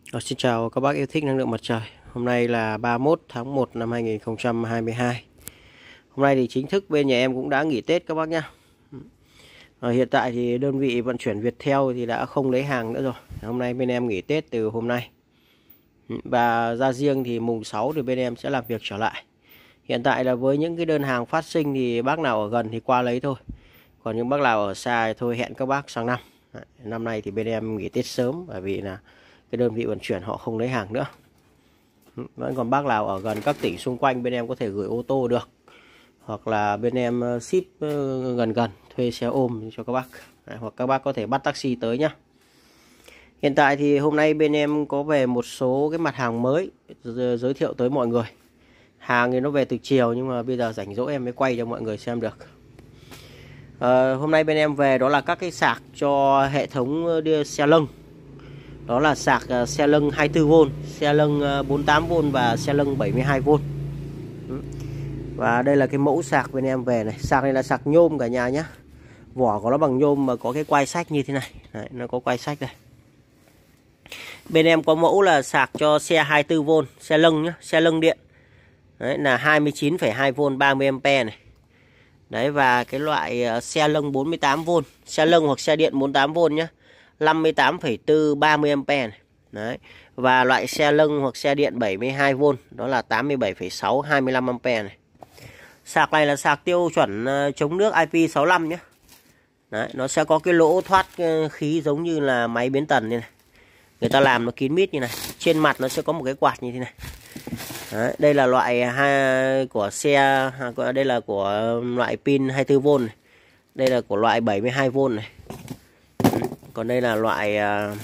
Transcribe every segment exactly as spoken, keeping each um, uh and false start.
Ờ, Xin chào các bác yêu thích năng lượng mặt trời. Hôm nay là ba mươi mốt tháng một năm hai nghìn không trăm hai mươi hai. Hôm nay thì chính thức bên nhà em cũng đã nghỉ Tết các bác nhé. Ờ, Hiện tại thì đơn vị vận chuyển Viettel thì đã không lấy hàng nữa rồi. Hôm nay bên em nghỉ Tết từ hôm nay. Và ra riêng thì mùng sáu thì bên em sẽ làm việc trở lại. Hiện tại là với những cái đơn hàng phát sinh thì bác nào ở gần thì qua lấy thôi. Còn những bác nào ở xa thì thôi hẹn các bác sang năm. Năm nay thì bên em nghỉ Tết sớm bởi vì là cái đơn vị vận chuyển họ không lấy hàng nữa. Vẫn còn bác nào ở gần các tỉnh xung quanh bên em có thể gửi ô tô được, hoặc là bên em ship gần gần thuê xe ôm cho các bác, hoặc các bác có thể bắt taxi tới nhá. Hiện tại thì hôm nay bên em có về một số cái mặt hàng mới giới thiệu tới mọi người. Hàng thì nó về từ chiều nhưng mà bây giờ rảnh rỗi em mới quay cho mọi người xem được. à, Hôm nay bên em về đó là các cái sạc cho hệ thống đưa xe lưng. Đó là sạc xe lưng hai mươi tư vôn, xe lưng bốn mươi tám vôn và xe lưng bảy mươi hai vôn. Và đây là cái mẫu sạc bên em về này. Sạc này là sạc nhôm cả nhà nhé. Vỏ của nó bằng nhôm mà có cái quai sách như thế này. Đấy, nó có quai sách đây. Bên em có mẫu là sạc cho xe hai mươi tư vôn, xe lưng nhé, xe lưng điện. Đấy là hai mươi chín phẩy hai vôn ba mươi ampe này. Đấy, và cái loại xe lưng bốn mươi tám vôn, xe lưng hoặc xe điện bốn mươi tám vôn nhé, năm mươi tám phẩy bốn ba mươi ampe này. Đấy. Và loại xe lưng hoặc xe điện bảy mươi hai vôn đó là tám mươi bảy phẩy sáu hai mươi lăm ampe này. Sạc này là sạc tiêu chuẩn chống nước I P sáu lăm nhé. Đấy, nó sẽ có cái lỗ thoát khí giống như là máy biến tần như này. Người ta làm nó kín mít như này. Trên mặt nó sẽ có một cái quạt như thế này. Đấy, đây là loại hai của xe, đây là của loại pin hai mươi tư vôn này. Đây là của loại bảy mươi hai vôn này. Còn đây là loại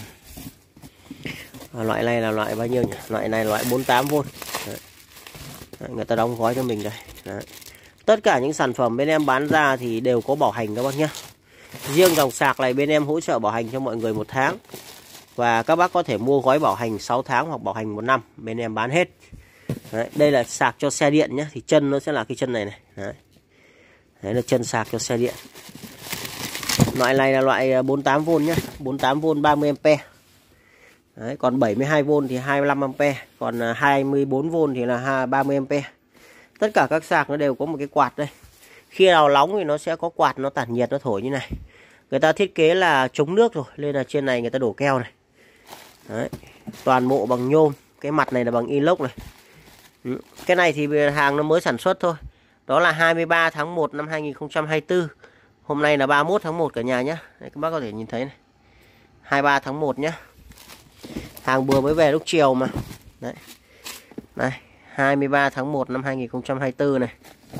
loại này là loại bao nhiêu nhỉ? Loại này là loại bốn mươi tám vôn. Đấy. Đấy, người ta đóng gói cho mình đây. Đấy. Tất cả những sản phẩm bên em bán ra thì đều có bảo hành các bác nhé. Riêng dòng sạc này bên em hỗ trợ bảo hành cho mọi người một tháng. Và các bác có thể mua gói bảo hành sáu tháng hoặc bảo hành một năm. Bên em bán hết. Đấy, đây là sạc cho xe điện nhé. Thì chân nó sẽ là cái chân này này. Đấy. Đấy là chân sạc cho xe điện. Loại này là loại bốn mươi tám vôn nhé. bốn mươi tám vôn ba mươi ampe. Đấy, còn bảy mươi hai vôn thì hai mươi lăm ampe. Còn hai mươi bốn vôn thì là ba mươi ampe. Tất cả các sạc nó đều có một cái quạt đây. Khi nào nóng thì nó sẽ có quạt nó tản nhiệt nó thổi như này. Người ta thiết kế là chống nước rồi, nên là trên này người ta đổ keo này. Đấy, toàn bộ bằng nhôm. Cái mặt này là bằng inox này. Cái này thì hàng nó mới sản xuất thôi. Đó là hai mươi ba tháng một năm hai nghìn không trăm hai mươi tư. Hôm nay là ba mươi mốt tháng một cả nhà nhé. Đấy, các bác có thể nhìn thấy này. hai mươi ba tháng một nhé. Hàng vừa mới về lúc chiều mà. Đấy. Đây, hai mươi ba tháng một năm hai nghìn không trăm hai mươi tư này.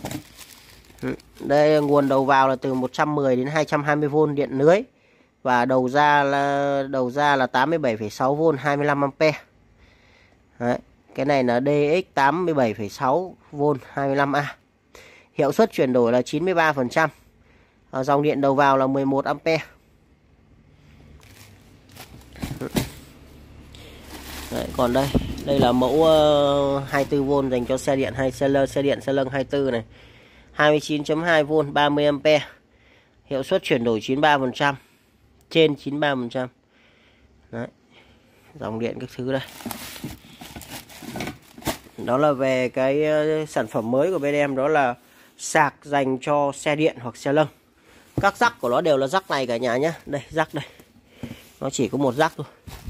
Đây, nguồn đầu vào là từ một trăm mười đến hai trăm hai mươi vôn điện lưới. Và đầu ra là đầu ra là tám mươi bảy phẩy sáu vôn hai mươi lăm ampe. Đấy, cái này là D X tám mươi bảy phẩy sáu vôn hai mươi lăm A. Hiệu suất chuyển đổi là chín mươi ba phần trăm. Dòng điện đầu vào là mười một ampe. Đấy, còn đây, đây là mẫu uh, hai mươi tư vôn dành cho xe điện hay xe lơ, xe điện xe lưng hai mươi tư này. hai mươi chín phẩy hai vôn ba mươi ampe. Hiệu suất chuyển đổi chín mươi ba phần trăm. Trên chín mươi ba phần trăm. Đấy. Dòng điện các thứ đây. Đó là về cái uh, sản phẩm mới của bên em, đó là sạc dành cho xe điện hoặc xe lưng. Các rắc của nó đều là rắc này cả nhà nhé. Đây, rắc đây. Nó chỉ có một rắc thôi.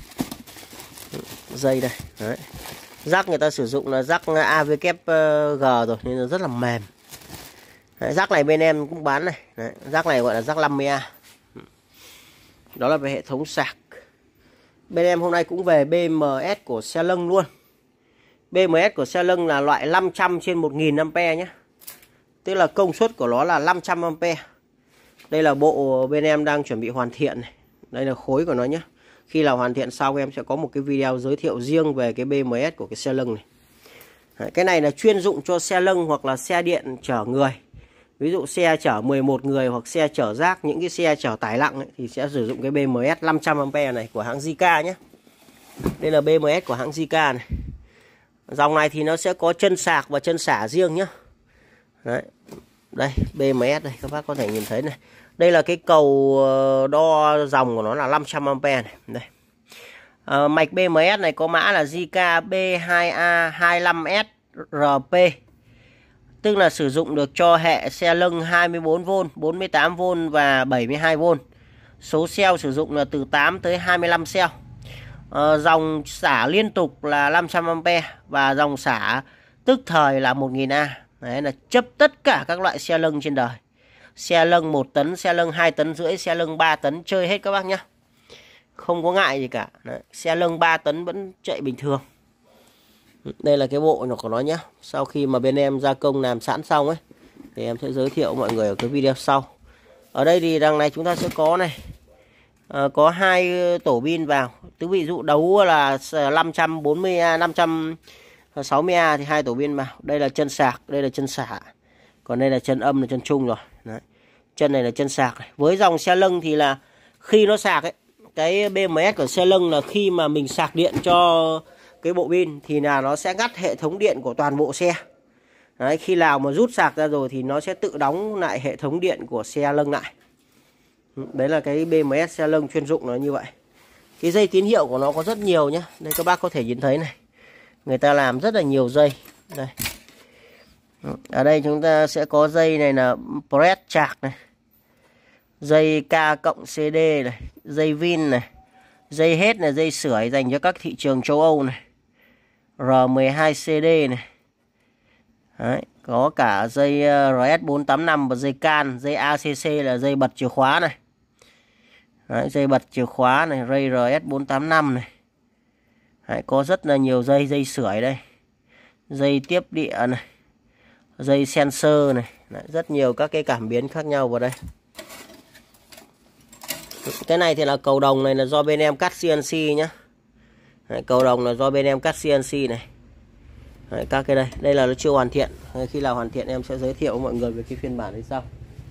Dây đây. Đấy. Rắc người ta sử dụng là rắc A W G rồi nên nó rất là mềm. Đấy, rắc này bên em cũng bán này. Đấy, rắc này gọi là rắc năm mươi A. Đó là về hệ thống sạc. Bên em hôm nay cũng về B M S của xe lưng luôn. B M S của xe lưng là loại năm trăm trên một nghìn ampe nhé. Tức là công suất của nó là năm trăm ampe. Đây là bộ bên em đang chuẩn bị hoàn thiện này. Đây là khối của nó nhé. Khi nào hoàn thiện xong em sẽ có một cái video giới thiệu riêng về cái B M S của cái xe lưng này. Đấy, cái này là chuyên dụng cho xe lưng hoặc là xe điện chở người. Ví dụ xe chở mười một người hoặc xe chở rác, những cái xe chở tải nặng ấy, thì sẽ sử dụng cái B M S năm trăm ampe này của hãng Zika nhé. Đây là B M S của hãng Zika này. Dòng này thì nó sẽ có chân sạc và chân xả riêng nhé. Đấy. Đây, B M S đây, các bác có thể nhìn thấy này. Đây là cái cầu đo dòng của nó là năm trăm ampe này. Đây. À, mạch bê em ét này có mã là J K B hai A hai lăm S R P, tức là sử dụng được cho hệ xe lưng hai mươi tư vôn, bốn mươi tám vôn và bảy mươi hai vôn. Số cell sử dụng là từ tám tới hai mươi lăm cell. À, dòng xả liên tục là năm trăm am pe và dòng xả tức thời là một nghìn A. Đấy là chấp tất cả các loại xe lưng trên đời. Xe lưng một tấn, xe lưng hai tấn rưỡi, xe lưng ba tấn chơi hết các bác nhá. Không có ngại gì cả. Đấy, xe lưng ba tấn vẫn chạy bình thường. Đây là cái bộ của nó nhá. Sau khi mà bên em gia công làm sẵn xong ấy thì em sẽ giới thiệu mọi người ở cái video sau. Ở đây thì đằng này chúng ta sẽ có này, à, có hai tổ pin vào. Tức ví dụ đấu là năm trăm bốn mươi A, năm trăm sáu mươi A thì hai tổ pin vào. Đây là chân sạc, đây là chân xả. Còn đây là chân âm, là chân trung rồi. Đấy. Chân này là chân sạc này. Với dòng xe lưng thì là khi nó sạc ấy, cái bê em ét của xe lưng là khi mà mình sạc điện cho cái bộ pin thì là nó sẽ ngắt hệ thống điện của toàn bộ xe. Đấy, khi nào mà rút sạc ra rồi thì nó sẽ tự đóng lại hệ thống điện của xe lưng lại. Đấy là cái bê em ét xe lưng chuyên dụng nó như vậy. Cái dây tín hiệu của nó có rất nhiều nhé. Đây các bác có thể nhìn thấy này. Người ta làm rất là nhiều dây. Đây. Ở đây chúng ta sẽ có dây này là press chạc này. Dây K cộng C D này. Dây Vin này. Dây hết là dây sưởi dành cho các thị trường châu Âu này. R mười hai C D này. Đấy, có cả dây R S bốn tám năm và dây can. Dây A C C là dây bật chìa khóa này. Đấy, dây bật chìa khóa này. Ray R S bốn tám năm này. Đấy, có rất là nhiều dây. Dây sưởi đây. Dây tiếp địa này. Dây sensor này. Đấy, rất nhiều các cái cảm biến khác nhau vào đây. Cái này thì là cầu đồng này là do bên em cắt C N C nhá. Đấy, cầu đồng là do bên em cắt C N C này. Đấy, các cái đây, đây là nó chưa hoàn thiện. Đấy, khi nào hoàn thiện em sẽ giới thiệu với mọi người về cái phiên bản đấy sau.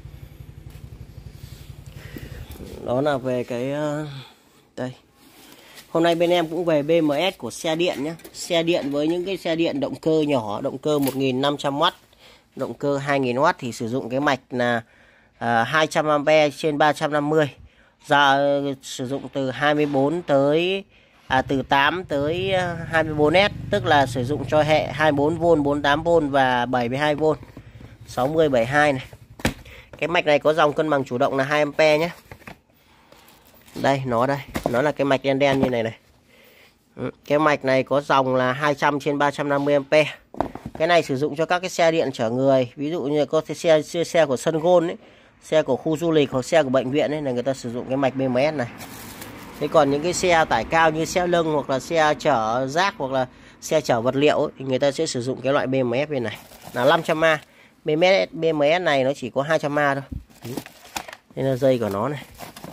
Đó là về cái đây. Hôm nay bên em cũng về bê em ét của xe điện nhé. Xe điện với những cái xe điện động cơ nhỏ, động cơ một nghìn năm trăm oát, động cơ hai nghìn oát thì sử dụng cái mạch là à, hai trăm am pe trên ba trăm năm mươi. Ra sử dụng từ hai mươi tư tới à, từ tám tới hai mươi tư S, tức là sử dụng cho hệ hai mươi tư vôn, bốn mươi tám vôn và bảy mươi hai vôn, sáu mươi, bảy mươi hai này. Cái mạch này có dòng cân bằng chủ động là hai am pe nhé. Đây, nó đây, nó là cái mạch đen đen như này này. Cái mạch này có dòng là hai trăm trên ba trăm năm mươi am pe. Cái này sử dụng cho các cái xe điện chở người, ví dụ như có xe xe, xe của sân golf ấy, xe của khu du lịch hoặc xe của bệnh viện ấy, là người ta sử dụng cái mạch bê em ét này. Thế còn những cái xe tải cao như xe lưng hoặc là xe chở rác hoặc là xe chở vật liệu ấy, thì người ta sẽ sử dụng cái loại bê em ét bên này là năm trăm A. bê em ét này nó chỉ có hai trăm A thôi. Đây là dây của nó này.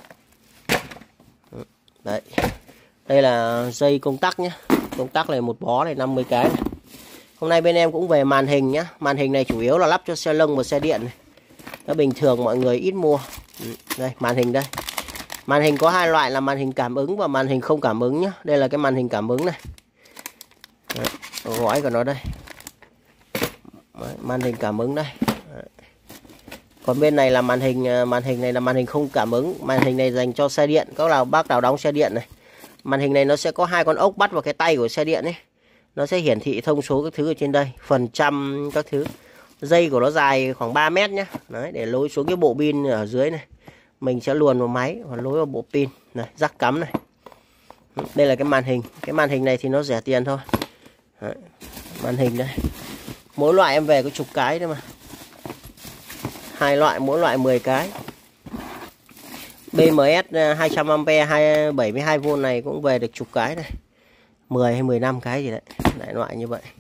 Đấy. Đây là dây công tắc nhé. Công tắc này một bó này năm mươi cái này. Hôm nay bên em cũng về màn hình nhá. Màn hình này chủ yếu là lắp cho xe lưng và xe điện này. Nó bình thường mọi người ít mua. Đây, màn hình đây. Màn hình có hai loại là màn hình cảm ứng và màn hình không cảm ứng nhá. Đây là cái màn hình cảm ứng này. Đấy, gói của nó đây. Đấy, màn hình cảm ứng đây. Đấy. Còn bên này là màn hình màn hình này là màn hình không cảm ứng. Màn hình này dành cho xe điện. Các nào bác nào đóng xe điện này. Màn hình này nó sẽ có hai con ốc bắt vào cái tay của xe điện ấy. Nó sẽ hiển thị thông số các thứ ở trên đây, phần trăm các thứ. Dây của nó dài khoảng ba mét nhé. Đấy, để lối xuống cái bộ pin ở dưới này. Mình sẽ luồn vào máy và lối vào bộ pin này, rắc cắm này. Đây là cái màn hình. Cái màn hình này thì nó rẻ tiền thôi. Đấy, màn hình đây. Mỗi loại em về có chục cái thôi mà. Hai loại, mỗi loại mười cái. bê em ét hai trăm am pe bảy mươi hai vôn này cũng về được chục cái này. mười hay mười lăm cái gì đấy. Đại loại như vậy.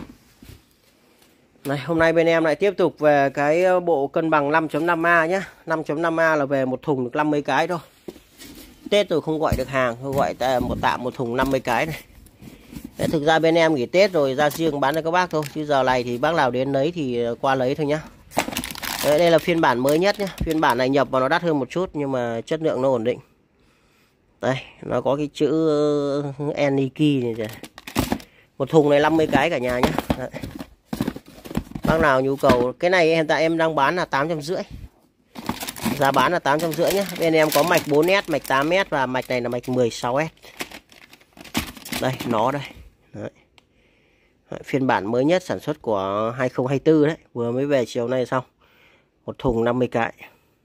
Này, hôm nay bên em lại tiếp tục về cái bộ cân bằng năm chấm năm A nhé. năm chấm năm A là về một thùng được năm mươi cái thôi. Tết rồi không gọi được hàng, tôi gọi một tạm một thùng năm mươi cái này. Đấy, thực ra bên em nghỉ Tết rồi ra riêng bán cho các bác thôi. Chứ giờ này thì bác nào đến lấy thì qua lấy thôi nhá. Đấy, đây là phiên bản mới nhất nhé. Phiên bản này nhập vào nó đắt hơn một chút nhưng mà chất lượng nó ổn định. Đây, nó có cái chữ Eniki này kìa. Một thùng này năm mươi cái cả nhà nhé. Đấy. Bác nào nhu cầu, cái này hiện tại em đang bán là tám trăm rưỡi. Giá bán là tám trăm rưỡi nhé. Bên em có mạch bốn S, mạch tám S và mạch này là mạch mười sáu S. Đây, nó đây. Đấy. Đấy, phiên bản mới nhất sản xuất của hai không hai tư đấy, vừa mới về chiều nay xong. Một thùng năm mươi cái.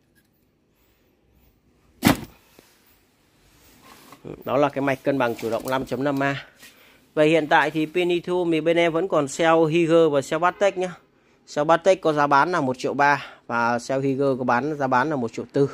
Đó là cái mạch cân bằng chủ động năm chấm năm A. Về hiện tại thì pin lithium thì bên em vẫn còn cell Higger và cell Batech nhá. Cell Batech có giá bán là một triệu ba và cell Higger có bán giá bán là một triệu tư.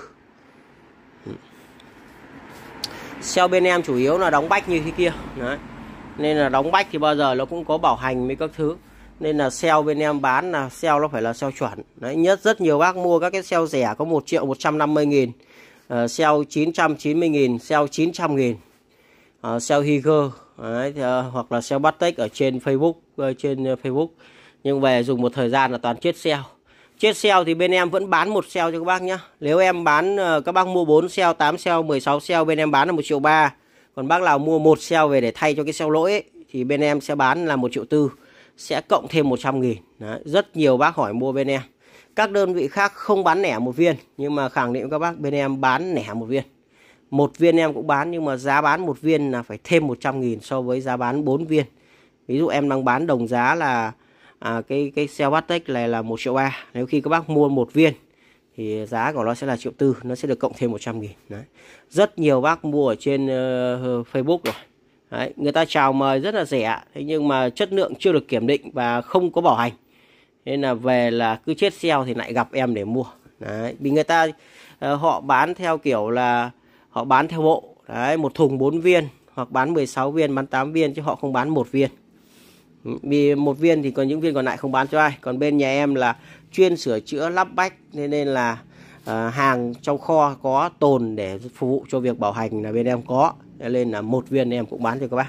Cell bên em chủ yếu là đóng bách như thế kia. Đấy. Nên là đóng bách thì bao giờ nó cũng có bảo hành với các thứ. Nên là cell bên em bán là cell nó phải là cell chuẩn. Đấy, nhất rất nhiều bác mua các cái cell rẻ có một triệu một trăm năm mươi nghìn, uh, cell chín trăm chín mươi nghìn, cell chín trăm nghìn, uh, cell Higger. Đấy, thì, uh, hoặc là cell Batech ở trên Facebook, uh, trên uh, Facebook. Nhưng về dùng một thời gian là toàn chết cell. Chết cell thì bên em vẫn bán một cell cho các bác nhá. Nếu em bán uh, các bác mua bốn cell, tám cell, mười sáu cell bên em bán là một triệu ba. Còn bác nào mua một cell về để thay cho cái cell lỗi ấy, thì bên em sẽ bán là một triệu tư, sẽ cộng thêm một trăm nghìn. Đấy, rất nhiều bác hỏi mua bên em. Các đơn vị khác không bán nẻ một viên, nhưng mà khẳng định các bác bên em bán nẻ một viên. Một viên em cũng bán, nhưng mà giá bán một viên là phải thêm một trăm nghìn so với giá bán bốn viên. Ví dụ em đang bán đồng giá là à, cái cái cell Batech này là một triệu ba. Nếu khi các bác mua một viên thì giá của nó sẽ là triệu tư, nó sẽ được cộng thêm một trăm nghìn. Đấy. Rất nhiều bác mua ở trên uh, Facebook rồi. Đấy, người ta chào mời rất là rẻ, thế nhưng mà chất lượng chưa được kiểm định và không có bảo hành. Nên là về là cứ chết sale thì lại gặp em để mua. Đấy, vì người ta uh, họ bán theo kiểu là họ bán theo bộ. Đấy, một thùng bốn viên hoặc bán mười sáu viên, bán tám viên chứ họ không bán một viên. Vì một viên thì còn những viên còn lại không bán cho ai. Còn bên nhà em là chuyên sửa chữa lắp bách, nên nên là uh, hàng trong kho có tồn để phục vụ cho việc bảo hành là bên em có. Nên là một viên em cũng bán cho các bác.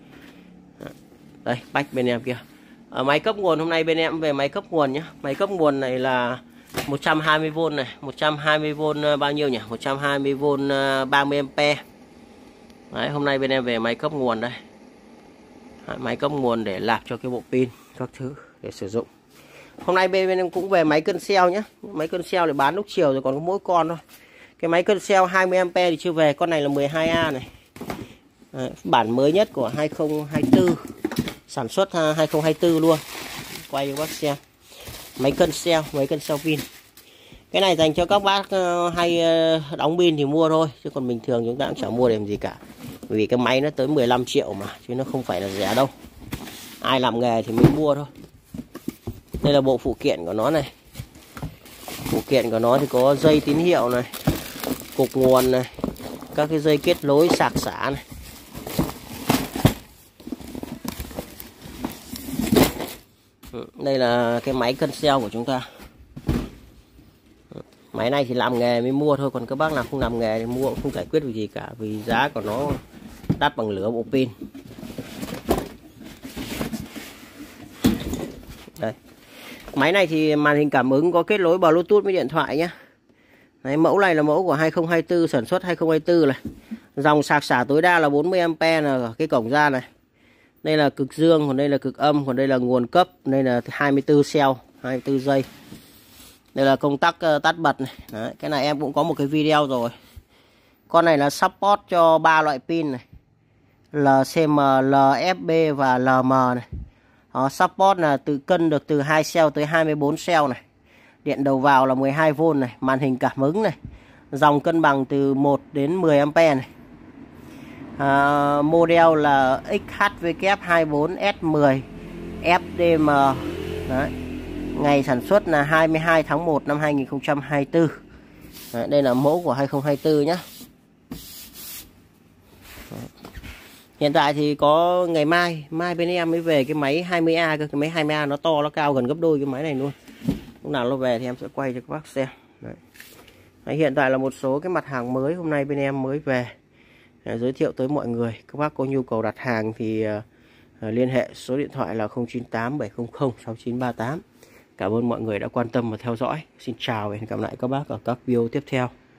Đây, bách bên em kia. Ở máy cấp nguồn hôm nay bên em về máy cấp nguồn nhé. Máy cấp nguồn này là một trăm hai mươi vôn này, một trăm hai mươi vôn bao nhiêu nhỉ? một trăm hai mươi vôn ba mươi ampe. Đấy, hôm nay bên em về máy cấp nguồn đây. Đấy, máy cấp nguồn để lạp cho cái bộ pin các thứ để sử dụng. Hôm nay bên em cũng về máy cân cell nhé. Máy cân cell để bán lúc chiều rồi, còn có mỗi con thôi. Cái máy cân cell hai mươi ampe thì chưa về, con này là mười hai A này. Đấy, bản mới nhất của hai không hai tư, sản xuất hai không hai tư luôn. Quay cho bác xem. Máy cân cell, máy cân cell pin. Cái này dành cho các bác hay đóng pin thì mua thôi, chứ còn bình thường chúng ta cũng chẳng mua để làm gì cả. Bởi vì cái máy nó tới mười lăm triệu mà, chứ nó không phải là rẻ đâu. Ai làm nghề thì mới mua thôi. Đây là bộ phụ kiện của nó này. Phụ kiện của nó thì có dây tín hiệu này, cục nguồn này, các cái dây kết nối sạc xả này. Đây là cái máy cân cell của chúng ta. Máy này thì làm nghề mới mua thôi, còn các bác nào không làm nghề thì mua cũng không giải quyết được gì cả, vì giá của nó đắt bằng lửa bộ pin. Đây. Máy này thì màn hình cảm ứng có kết nối Bluetooth với điện thoại nhé. Đấy, mẫu này là mẫu của hai không hai tư, sản xuất hai không hai tư này. Dòng sạc xả tối đa là bốn mươi ampe là ở cái cổng ra này. Đây là cực dương, còn đây là cực âm, còn đây là nguồn cấp, đây là hai mươi tư cell, hai mươi tư giây. Đây là công tắc uh, tắt bật này. Đấy, cái này em cũng có một cái video rồi. Con này là support cho ba loại pin này. lờ xê em, lờ ép bê và lờ em này. Đó, support là từ cân được từ hai cell tới hai mươi bốn cell này. Điện đầu vào là mười hai vôn này, màn hình cảm ứng này. Dòng cân bằng từ một đến mười ampe này. À, model là ích hát vê kép hai bốn S mười ép đê em. Đấy. Ngày sản xuất là hai mươi hai tháng một năm hai nghìn không trăm hai mươi tư. Đấy, đây là mẫu của hai không hai tư nhé. Hiện tại thì có ngày mai, mai bên em mới về cái máy hai mươi A cơ. Cái máy hai mươi A nó to, nó cao gần gấp đôi cái máy này luôn. Lúc nào nó về thì em sẽ quay cho các bác xem. Đấy. Đấy, hiện tại là một số cái mặt hàng mới hôm nay bên em mới về để giới thiệu tới mọi người. Các bác có nhu cầu đặt hàng thì uh, liên hệ số điện thoại là không chín tám bảy không không sáu chín ba tám. Cảm ơn mọi người đã quan tâm và theo dõi. Xin chào và hẹn gặp lại các bác ở các video tiếp theo.